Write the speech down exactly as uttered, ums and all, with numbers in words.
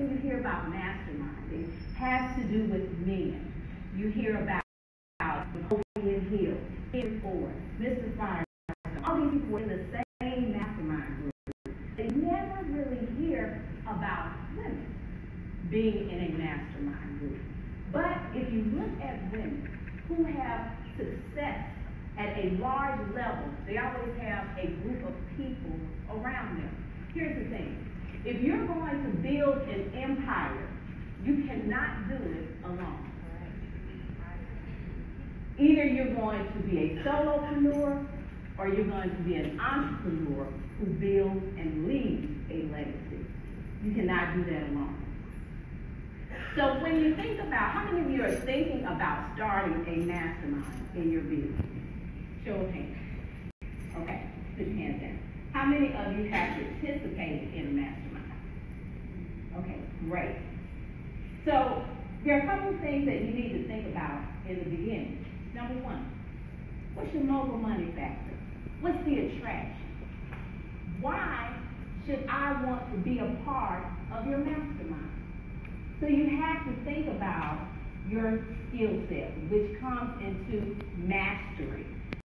when you hear about masterminding, has to do with men. You hear about Napoleon Hill, Henry Ford, Mister Firestone. All these people were in the same mastermind group. They never really hear about women being in a mastermind group. But if you look at women who have success at a large level, they always have a group of people around them. Here's the thing. If you're going to build an empire, you cannot do it alone. Either you're going to be a solopreneur or you're going to be an entrepreneur who builds and leaves a legacy. You cannot do that alone. So when you think about, how many of you are thinking about starting a mastermind in your business? Show of hands. Okay, put your hands down. How many of you have participated in a mastermind? Okay, great. So there are a couple of things that you need to think about in the beginning. Number one, what's your mogul money factor? What's the attraction? Why should I want to be a part of your mastermind? So you have to think about your skill set, which comes into mastery.